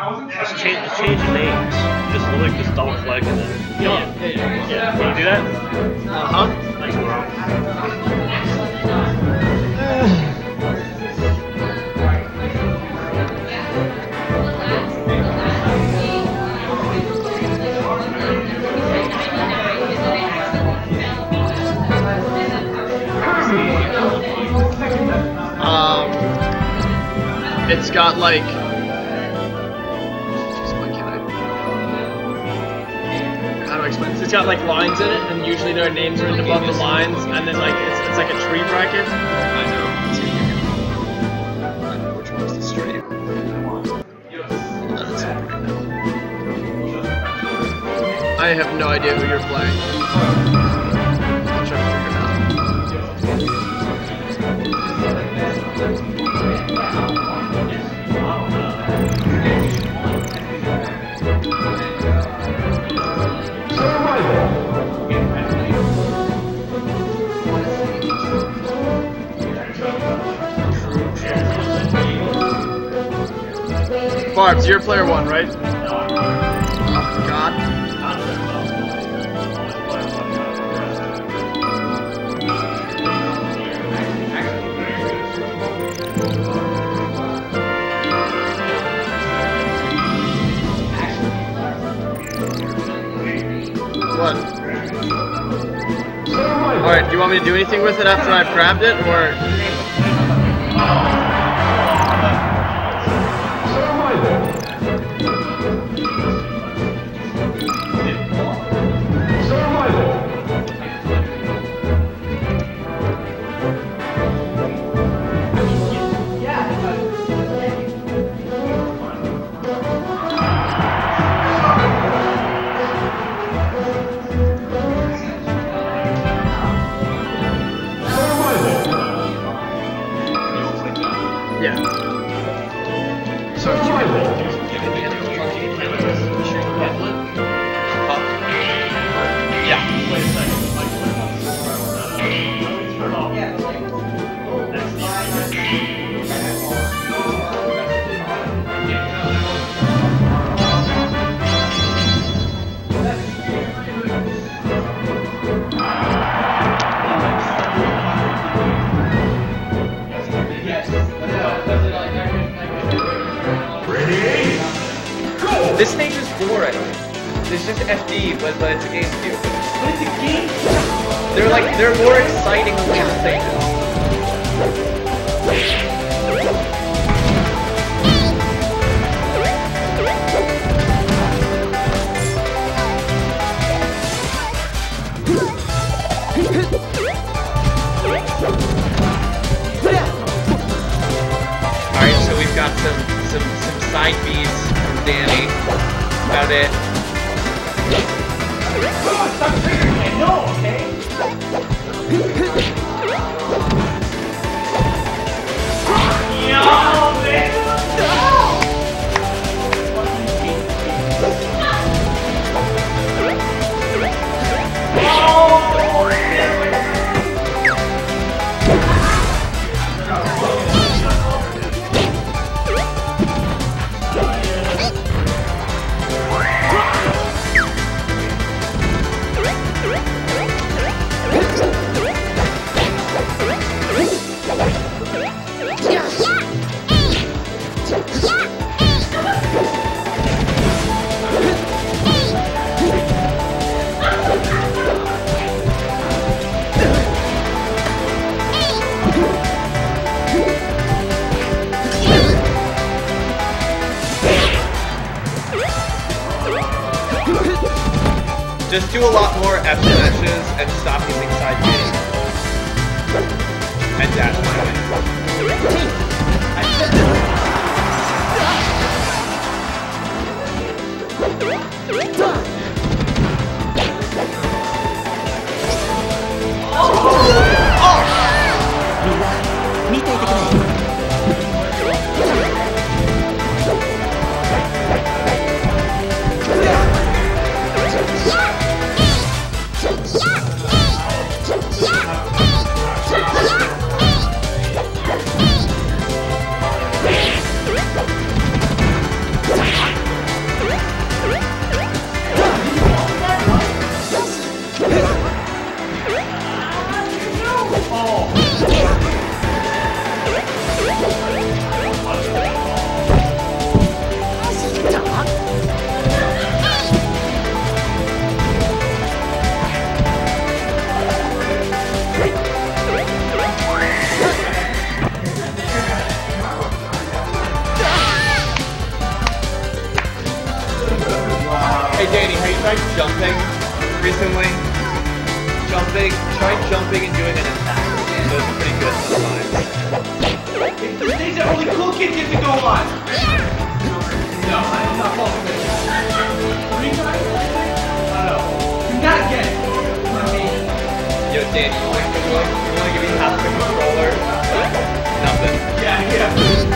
Just change the names. Just literally just double click and then. Yeah. Can you do that? Thanks, bro. It's got like how do I explain this? It's got like lines in it, and usually their names are written above the lines, and then like it's like a tree bracket. I know which one's the street. I have no idea who you're playing. I'm trying to figure it out. Barbs, you're player one, right? Oh, God. What? Alright, do you want me to do anything with it after I've grabbed it, or...? Yeah. This stage is boring. It's just FD, but it's a game view. But it's a game. They're more exciting than the stages. Alright, so we've got some side beats from Danny. About it. Stop triggering me, no, okay? Yo, man! Just do a lot more F smashes and stop using side beats. And dash Danny, have you tried jumping recently? Try jumping and doing an attack. Those are pretty good sometimes. It's the stage that only cool kids get to go on. No, I'm not falling for this. 3 times? I don't know. You gotta get it. Yo, Danny, you wanna give me half the controller? Nothing. Yeah.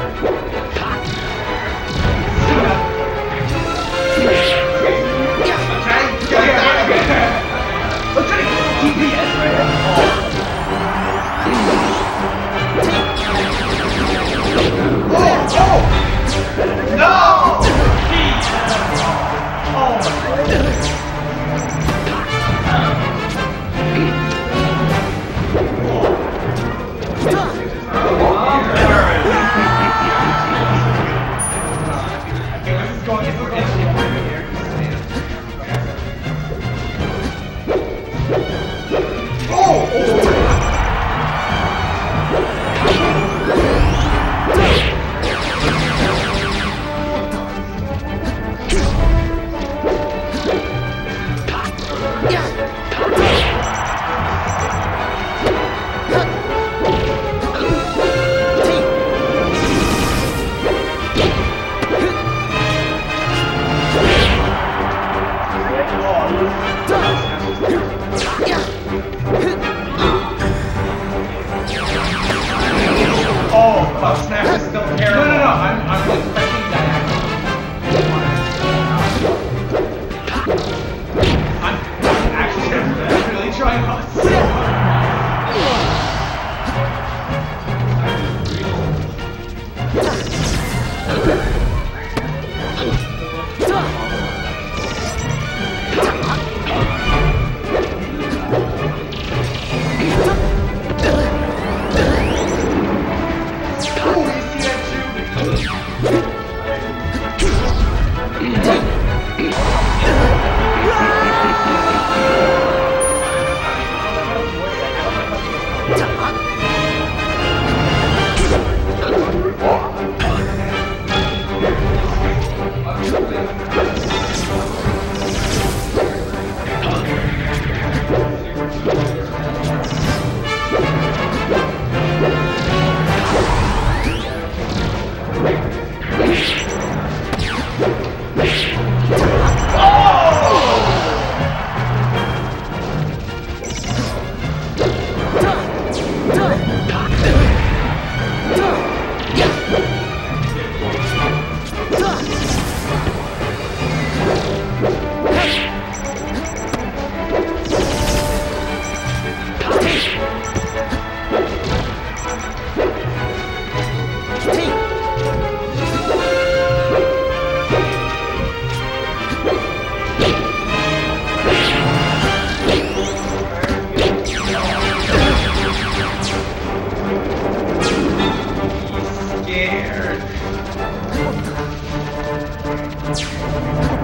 Scared.